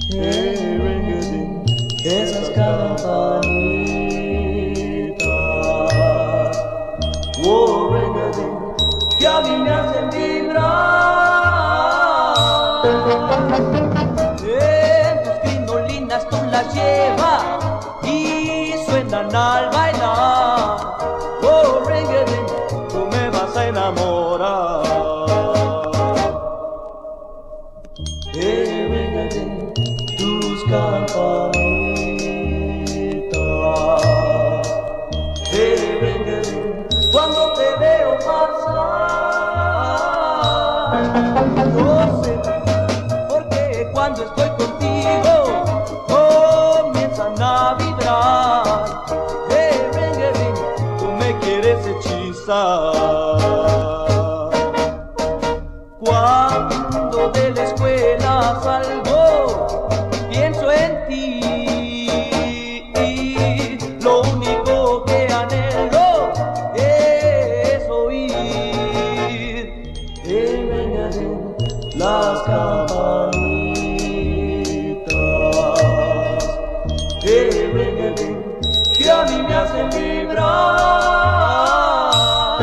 ring-a-ding, esas campanitas, oh, ring-a-ding, que a mí me hacen vibrar. En tus crinolinas tú las llevas y suenan al bailar. Oh, ring-a-ding, tú me vas a enamorar. Ring-a-ding, tus campanitas. Ring-a-ding, cuando te veo pasar, no sé, porque cuando estoy contigo comienzan a vibrar. Ring-a-ding, tú me quieres hechizar. Cuando de la escuela salgo, pienso en ti. Lo único que anhelo es oír ring-a-ding, las campanitas. Ring-a-ding, que a mí me hacen vibrar.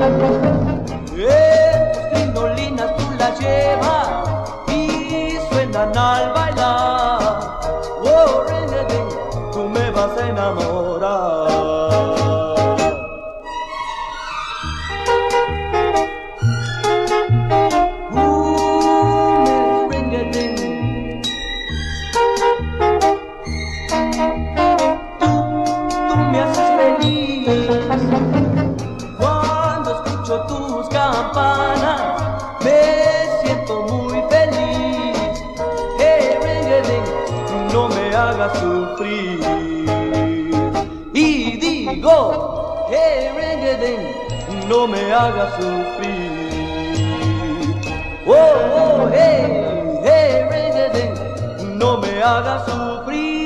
Tus crinolinas tú las llevas y suenan al bailar. Oh, ring-a-ding, tú me vas a enamorar. Ring-a-ding, tú me haces feliz. Cuando escucho tus campanas me siento muy feliz. Ring-a-ding, no me hagas sufrir. Y digo, ring-a-ding, no me hagas sufrir. Oh, oh, ring-a-ding, no me hagas sufrir.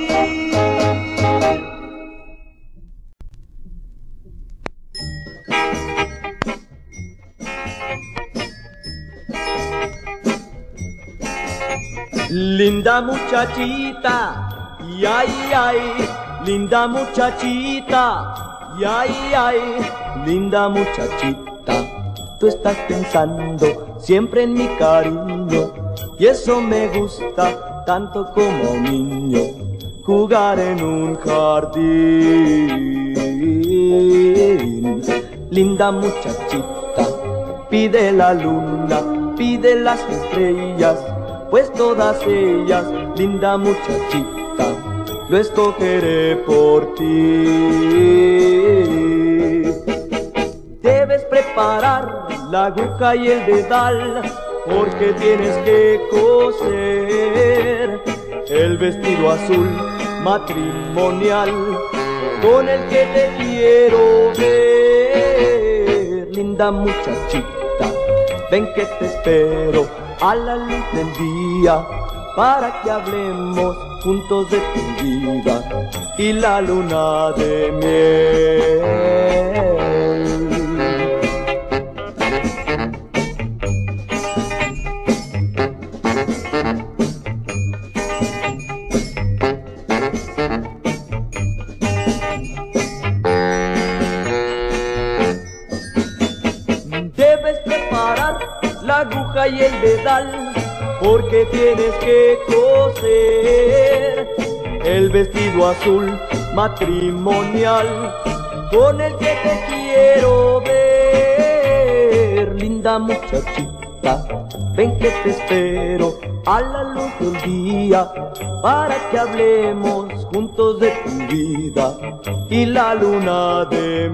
Linda muchachita, y ay, ay, linda muchachita, y ay, ay, linda muchachita. Tú estás pensando siempre en mi cariño, y eso me gusta tanto como a un niño jugar en un jardín. Linda muchachita, pide la luna, pide las estrellas, pues todas ellas, linda muchachita, lo escogeré por ti. Debes preparar la aguja y el dedal, porque tienes que coser el vestido azul matrimonial con el que te quiero ver. Linda muchachita, ven que te espero a la luz del día, para que hablemos juntos de tu vida y la luna de miel. Debes preparar la aguja y el dedal, porque tienes que coser el vestido azul matrimonial con el que te quiero ver. Linda muchachita, ven que te espero a la luz del día, para que hablemos juntos de tu vida y la luna de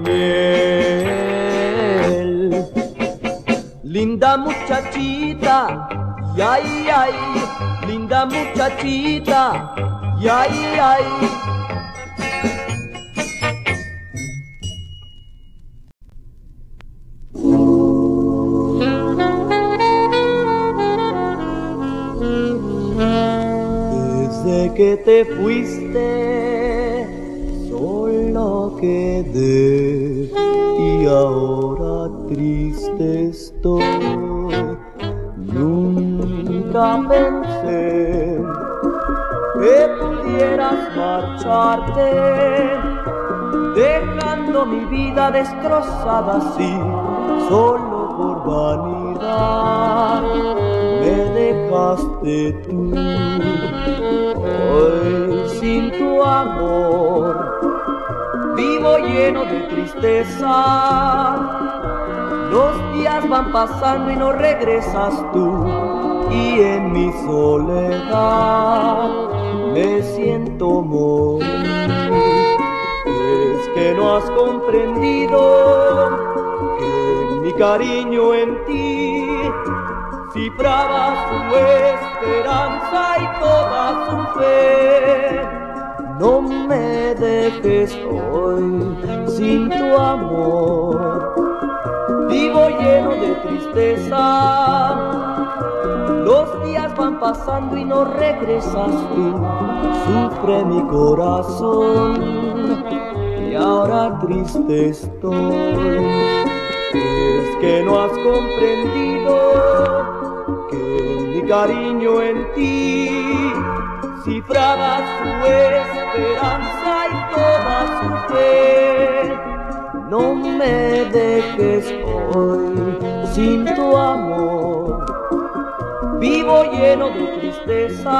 miel. Linda muchachita, y ay, ay, linda muchachita, y ay, ay. Desde que te fuiste, solo quedé y ahora triste estoy. Nunca pensé que pudieras marcharte, dejando mi vida destrozada así, solo por vanidad. Me dejaste tú, hoy sin tu amor vivo lleno de tristeza. Los días van pasando y no regresas tú, y en mi soledad me siento morir. Es que no has comprendido que mi cariño en ti cifraba su esperanza y toda su fe. No me dejes hoy sin tu amor, vivo lleno de tristeza. Los días van pasando y no regresas tú, sufre mi corazón y ahora triste estoy. Es que no has comprendido que mi cariño en ti cifraba su esperanza y toda su fe. No me dejes hoy sin tu amor, vivo lleno de tristeza.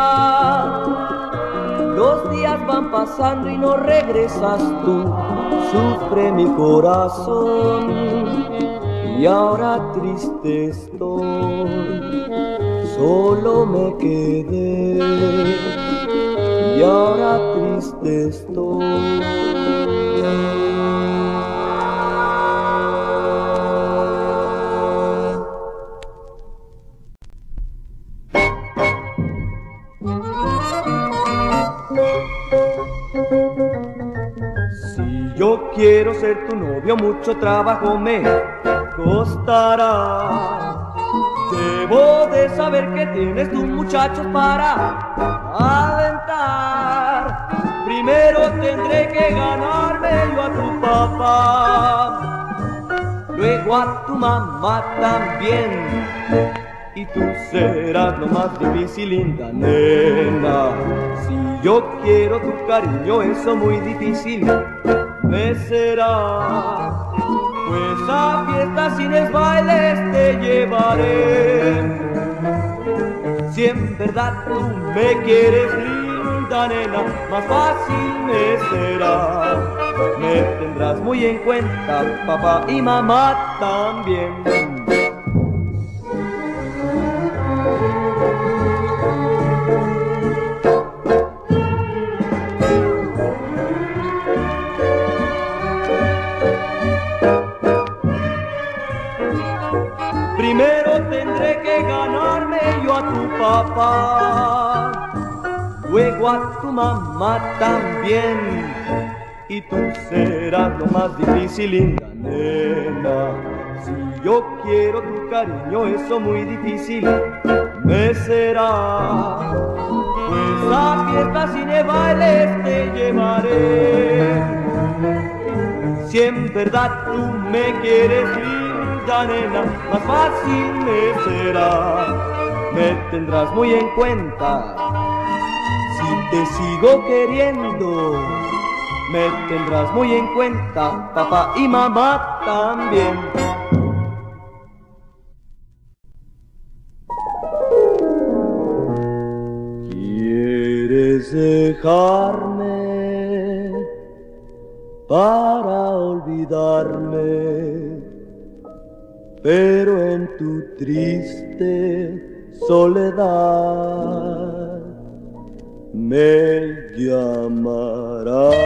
Los días van pasando y no regresas tú, sufre mi corazón y ahora triste estoy. Solo me quedé y ahora triste estoy. Si yo quiero ser tu novio, mucho trabajo me costará. Debo de saber que tienes tus muchachos para aventar. Primero tendré que ganarme yo a tu papá, luego a tu mamá también. Y tú serás lo más difícil, linda nena. Si yo quiero tu cariño, eso muy difícil me será. Pues a fiestas, cines, bailes te llevaré. Si en verdad tú me quieres, linda nena, más fácil me será. Me tendrás muy en cuenta, papá y mamá también. Primero tendré que ganarme yo a tu papá, luego a tu mamá también. Y tú serás lo más difícil, linda nena. Si yo quiero tu cariño, eso muy difícil me será. Pues a fiestas, cine, bailes te llevaré. Si en verdad tú me quieres, nena, más fácil me será. Me tendrás muy en cuenta. Si te sigo queriendo, me tendrás muy en cuenta, papá y mamá también. ¿Quieres dejarme para olvidarme? Pero en tu triste soledad me llamarás.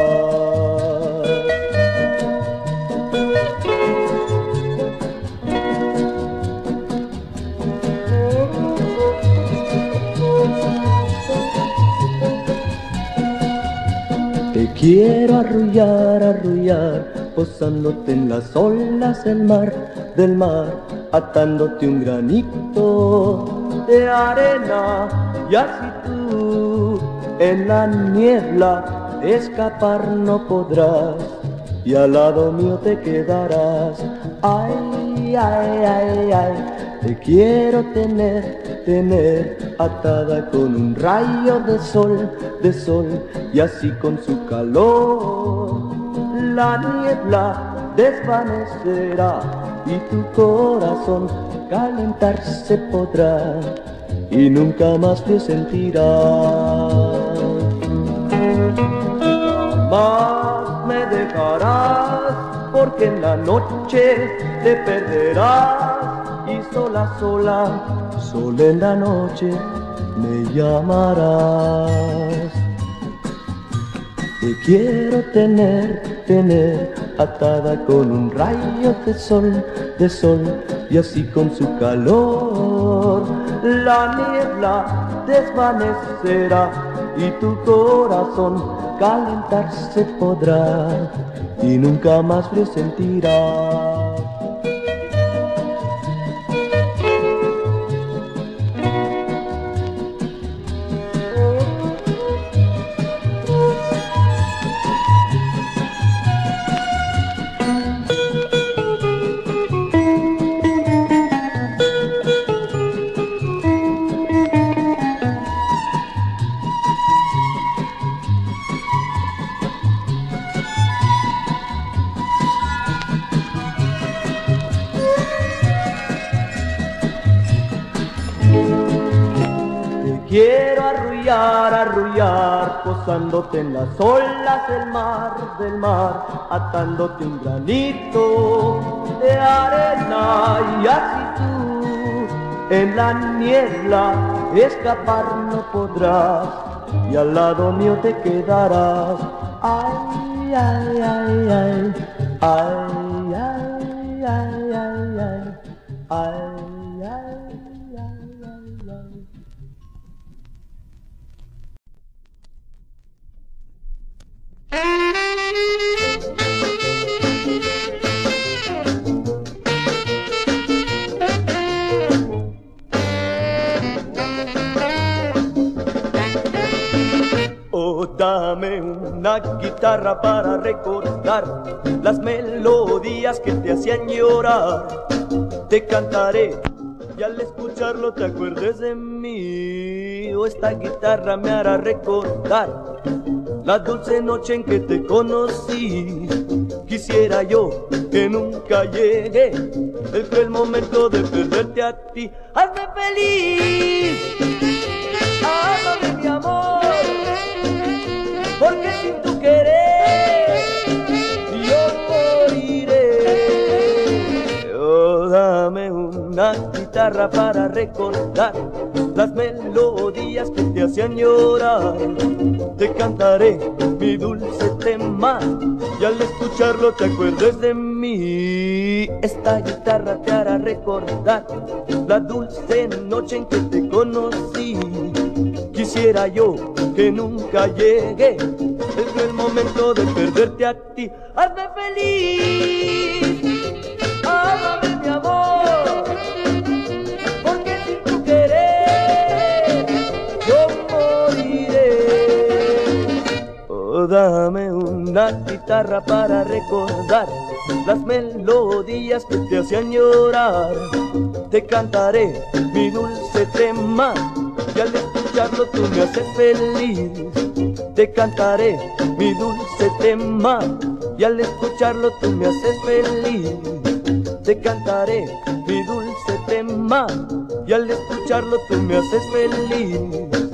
Te quiero arrullar, arrullar, posándote en las olas del mar, atándote un granito de arena, y así tú en la niebla escapar no podrás, y al lado mío te quedarás. Ay, ay, ay, ay, Te quiero tener, tener atada con un rayo de sol, y así con su calor la niebla desvanecerá y tu corazón calentarse podrá y nunca más frío sentirás. Jamás me dejarás, porque en la noche te perderás y sola, sola, sola en la noche me llamarás. Te quiero tener, tener atada con un rayo de sol, y así con su calor la niebla desvanecerá y tu corazón calentarse podrá y nunca más frío sentirás. Quiero arrullar, arrullar, posándote en las olas del mar, atándote un granito de arena y así tú en la niebla escapar no podrás y al lado mío te quedarás. Ay, ay, ay, ay, ay, ay, ay, ay, ay, ay, ay, ay. Oh, dame una guitarra para recordar las melodías que te hacían llorar. Te cantaré y al escucharlo te acuerdes de mí. Oh, esta guitarra me hará recordar la dulce noche en que te conocí. Quisiera yo que nunca llegue el cruel momento de perderte a ti. Hazme feliz, ámame mi amor, porque sin tu querer yo moriré. Oh, dame una guitarra para recordar las melodías que te hacían llorar. Te cantaré mi dulce tema y al escucharlo te acuerdes de mí. Esta guitarra te hará recordar la dulce noche en que te conocí. Quisiera yo que nunca llegue el momento de perderte a ti. Hazme feliz, ámame mi amor, porque sin tu querer yo moriré. Oh, dame una guitarra para recordar las melodías que te hacían llorar. Te cantaré mi dulce tema y al escucharlo tú me haces feliz. Te cantaré mi dulce tema y al escucharlo tú me haces feliz. Te cantaré mi dulce tema y al escucharlo tú me haces feliz.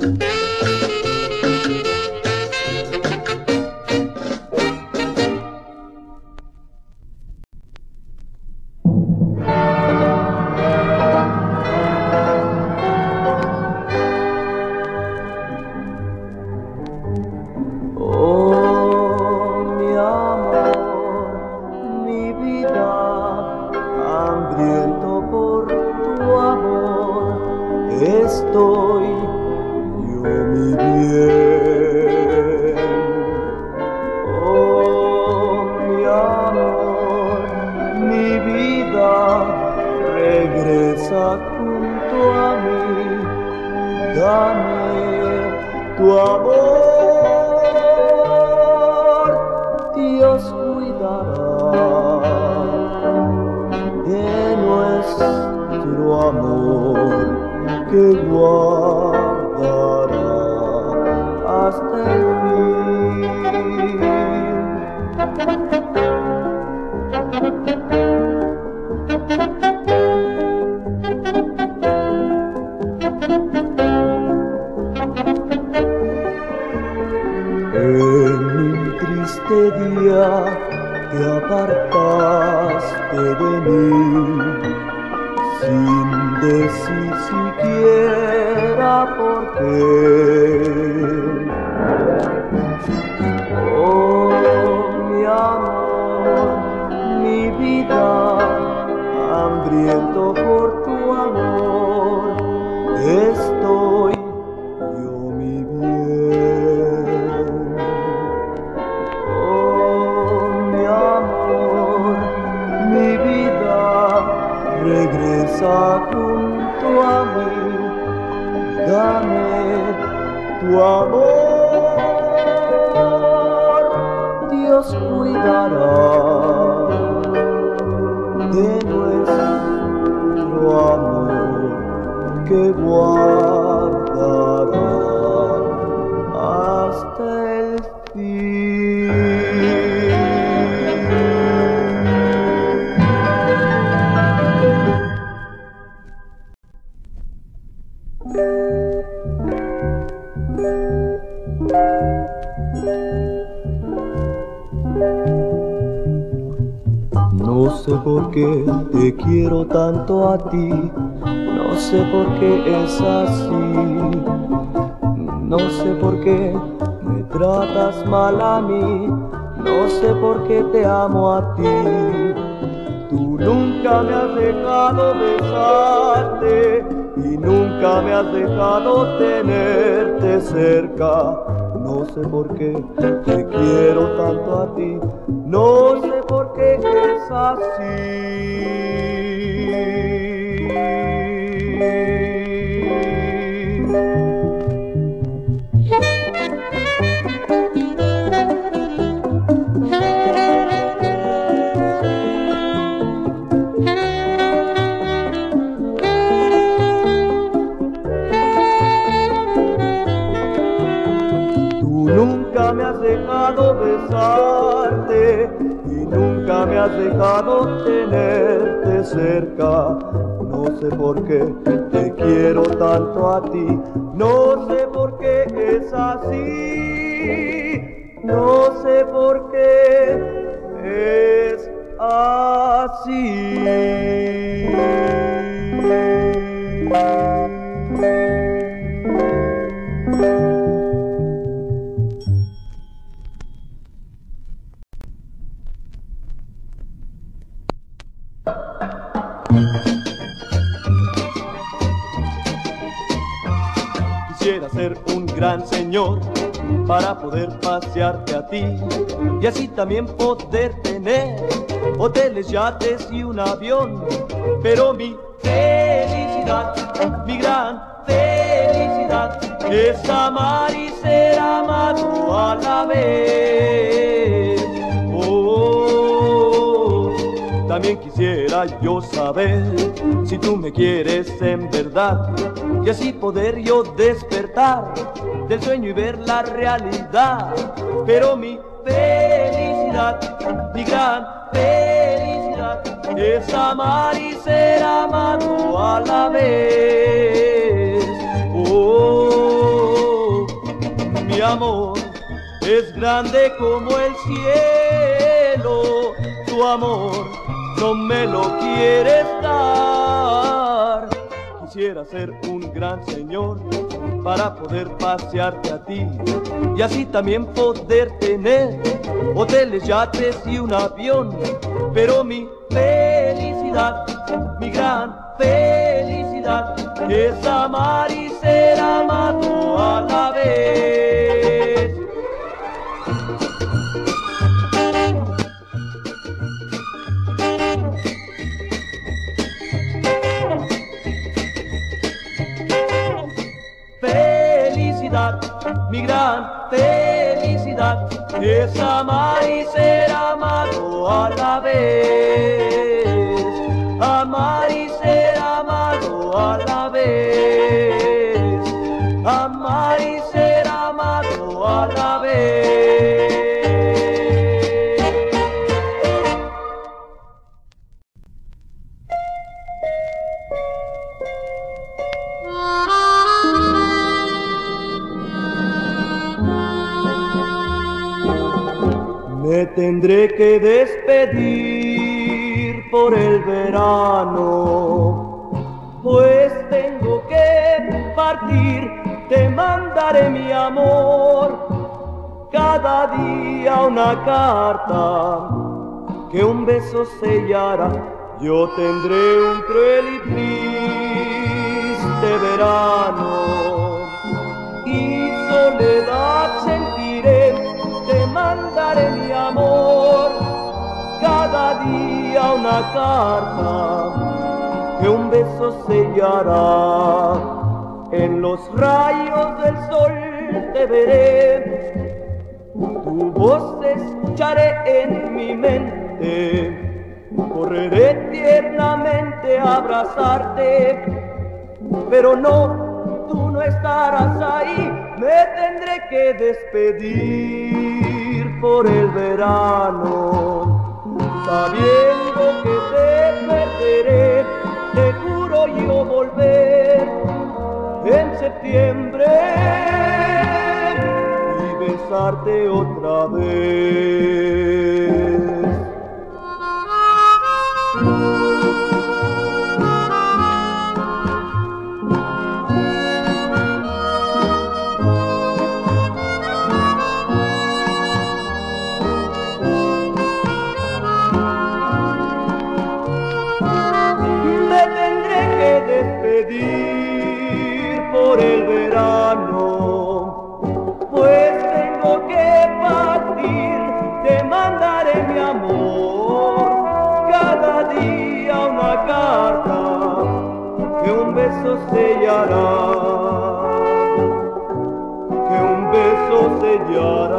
Estoy yo mi bien. Oh, mi amor, mi vida, regresa junto a mí. Dame tu amor, Dios cuidará de nuestro amor. amor que guardará hasta el fin. En un triste día te apartaste de mí, sin decir siquiera por qué. Oh, mi amor, mi vida, hambriento por tu amor, estoy yo, mi bien. Oh, mi amor, mi vida, regresa junto a mí, dame tu amor, Dios cuidará de nuestro amor que guardará hasta el fin. No sé por qué te quiero tanto a ti, no sé por qué es así, no sé por qué me tratas mal a mí, no sé por qué te amo a ti. Tú nunca me has dejado besarte y nunca me has dejado tenerte cerca. No sé por qué te quiero tanto a ti, no sé por qué es así. Nunca me has dejado besarte y nunca me has dejado tenerte cerca. No sé por qué te quiero tanto a ti, no sé por qué es así, no sé por qué es así. Quisiera ser un gran señor para poder pasearte a ti y así también poder tener hoteles, yates y un avión. Pero mi felicidad, mi gran felicidad, es amar y ser amado a la vez. Oh, también quisiera yo saber si tú me quieres en verdad y así poder yo despertar del sueño y ver la realidad. Pero mi felicidad, mi gran felicidad, es amar y ser amado a la vez. Oh, mi amor es grande como el cielo, tu amor no me lo quieres dar. Quisiera ser un gran señor para poder pasearte a ti y así también poder tener hoteles, yates y un avión. Pero mi felicidad, mi gran felicidad, es amar y ser amado a la vez. Felicidad, mi gran felicidad, es amar y ser amado a la vez. Amar y ser amado tendré que despedir por el verano, pues tengo que partir, te mandaré mi amor, cada día una carta que un beso sellará. Yo tendré un cruel y triste verano y soledad sentiré, te mandaré mi amor, cada día una carta que un beso sellará. En los rayos del sol te veré, tu voz escucharé en mi mente, correré tiernamente a abrazarte, pero no, tú no estarás ahí, me tendré que despedir por el verano, sabiendo que te perderé, te juro yo volver en septiembre y besarte otra vez. Despedir por el verano, pues tengo que partir, te mandaré mi amor, cada día una carta que un beso sellará, que un beso sellará.